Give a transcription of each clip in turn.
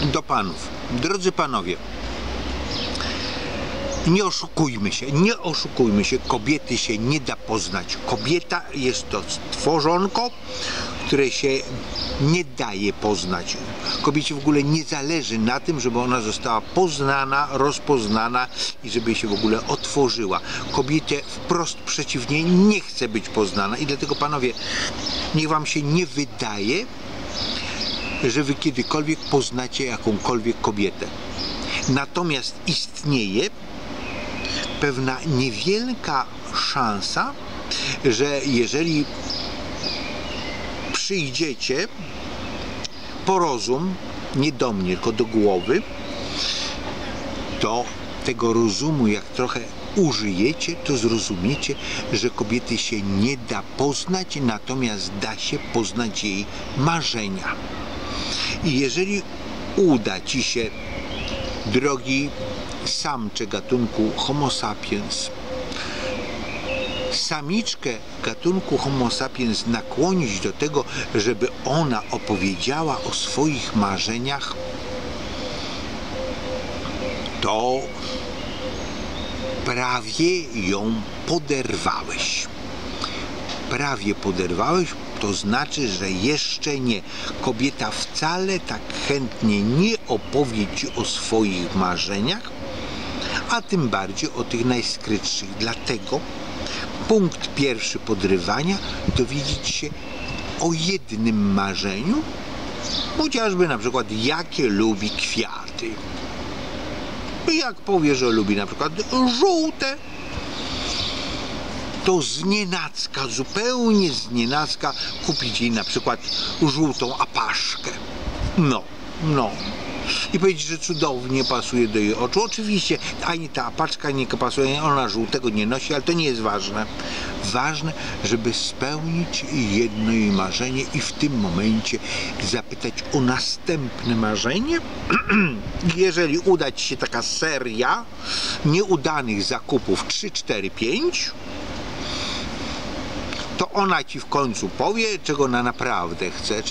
do panów. Drodzy panowie, nie oszukujmy się, kobiety się nie da poznać. Kobieta jest to stworzonko, które się nie daje poznać. Kobiecie w ogóle nie zależy na tym, żeby ona została poznana, rozpoznana i żeby się w ogóle otworzyła. Kobiecie wprost przeciwnie, nie chce być poznana i dlatego panowie, niech wam się nie wydaje, że wy kiedykolwiek poznacie jakąkolwiek kobietę. Natomiast istnieje pewna niewielka szansa, że jeżeli przyjdziecie po rozum, nie do mnie, tylko do głowy, to tego rozumu jak trochę użyjecie, to zrozumiecie, że kobiety się nie da poznać, natomiast da się poznać jej marzenia. I jeżeli uda ci się, drogi samcze gatunku Homo sapiens, samiczkę gatunku Homo sapiens nakłonić do tego, żeby ona opowiedziała o swoich marzeniach, to prawie ją poderwałeś. Prawie poderwałeś, to znaczy, że jeszcze nie. Kobieta wcale tak chętnie nie opowie ci o swoich marzeniach, a tym bardziej o tych najskrytszych. Dlatego punkt pierwszy podrywania dowiedzieć się o jednym marzeniu, chociażby na przykład jakie lubi kwiaty. Jak powie, że lubi na przykład żółte, to znienacka, zupełnie znienacka kupić jej na przykład żółtą apaszkę. No. I powiedzieć, że cudownie pasuje do jej oczu. Oczywiście ani ta apaczka nie pasuje, ona żółtego nie nosi, ale to nie jest ważne. Ważne, żeby spełnić jedno jej marzenie i w tym momencie zapytać o następne marzenie. Jeżeli uda ci się taka seria nieudanych zakupów 3, 4, 5, to ona ci w końcu powie, czego ona naprawdę chce,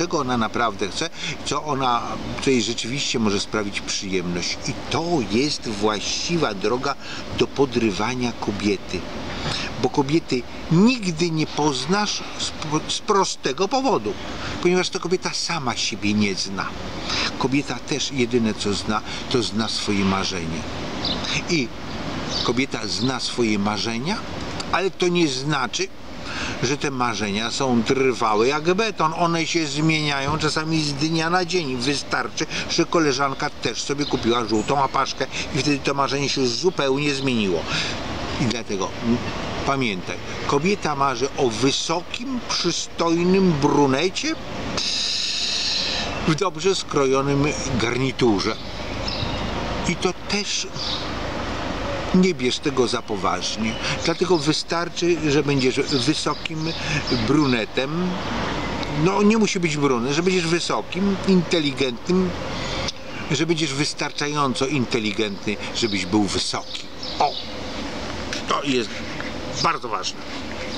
co jej rzeczywiście może sprawić przyjemność. I to jest właściwa droga do podrywania kobiety. Bo kobiety nigdy nie poznasz z prostego powodu, ponieważ to kobieta sama siebie nie zna. Kobieta też jedyne co zna, to zna swoje marzenie. I kobieta zna swoje marzenia, ale to nie znaczy, że te marzenia są trwałe jak beton. One się zmieniają czasami z dnia na dzień. Wystarczy, że koleżanka też sobie kupiła żółtą apaszkę i wtedy to marzenie się zupełnie zmieniło. I dlatego pamiętaj, kobieta marzy o wysokim, przystojnym brunecie w dobrze skrojonym garniturze. I to też nie bierz tego za poważnie, dlatego wystarczy, że będziesz wysokim brunetem, no nie musi być brunet, że będziesz wysokim, inteligentnym, że będziesz wystarczająco inteligentny, żebyś był wysoki. O, to jest bardzo ważne.